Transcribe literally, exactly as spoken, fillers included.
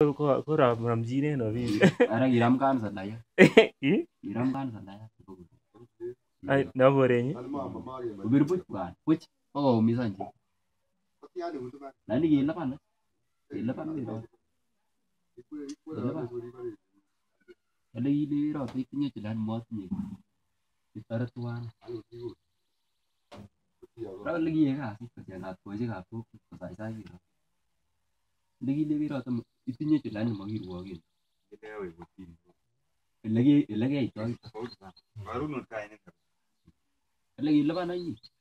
ko ramramjine no bibi. Ara kiram kansa daya. I? Kiram kansa daya. Ai na borenyi. Ubir puch bukan. Puch. Oh misalnya. Nani gila pan. Gila pan biro. Ada ini roti punya jalan muat ni. Kita tuan. Kalau lagi ya kan, kerjaan aku aja aku selesai saya gitu. Lagi lebih rata itu nya jalan mau hiruagin. Lagi lagi itu. Baru nut kain. Lagi lepas lagi.